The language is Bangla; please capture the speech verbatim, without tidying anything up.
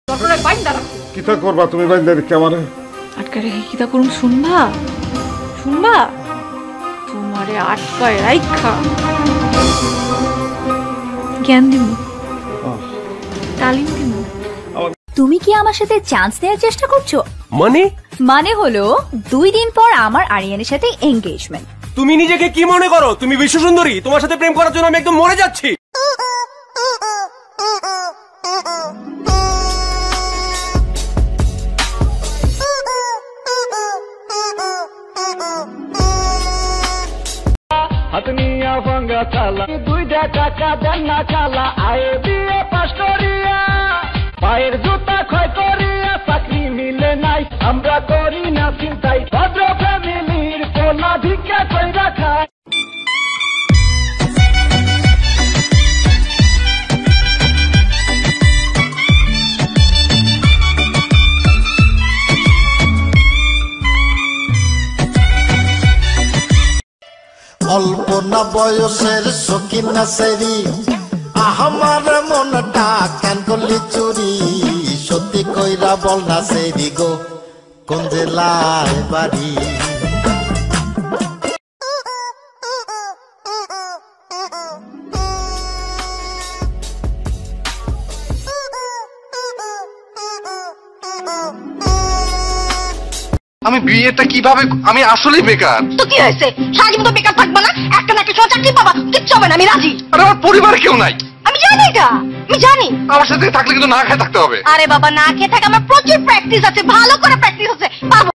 দরকারে বাইন্দা রাখো। কিতা করবা তুমি বাইন্দা রেখে আমারে? আটকা রেখে কিতা করুম শুনবা? শুনবা? তোমারে আটকায় রাইখা জ্ঞান দিব, তালিম দিব। তুমি কি আমার সাথে চান্স নেওয়ার চেষ্টা করছো? মানে মানে হলো দুই দিন পর আমার আরিয়ানের সাথে এঙ্গেজমেন্ট। তুমি নিজেকে কি মনে করো? তুমি বিশ্ব সুন্দরী? তোমার সাথে প্রেম করার জন্য আমি একদম মরে যাচ্ছি। হাতনিয়া ভাঙ্গা চালা দুইটা টাকা দেন না চালা আয়ে দিয়ে পাস করিয়া পায়ের জুতা ক্ষয় করিয়া চাকরি মিলে নাই আমরা করি না চিন্তাই ভদ্র ফ্যামিলির পোলা ভিক্ষা কইরা খায়। অল্প না বয়সের সখী না সেরি আমার মনটা কেন করলি চুরি সত্যি কইরা বল না সেরি গো কোন জেলায় বাড়ি? আমি বিয়েটা কিভাবে, আমি আসলেই বেকার। তো কি হয়েছে? সারাজীবন তো বেকার থাকবা না? একটা না একটা চাকরি পাবা, কিচ্ছু হবে না, আমি রাজি। আরে আমার পরিবারে কেউ নাই। আমি জানি এটা, আমি জানি। আমার সাথে থাকলে কিন্তু না খেয়ে থাকতে হবে। আরে বাবা, না খেয়ে থাকে আমার প্রচুর প্র্যাকটিস আছে, ভালো করে প্র্যাকটিস আছে, পারবো।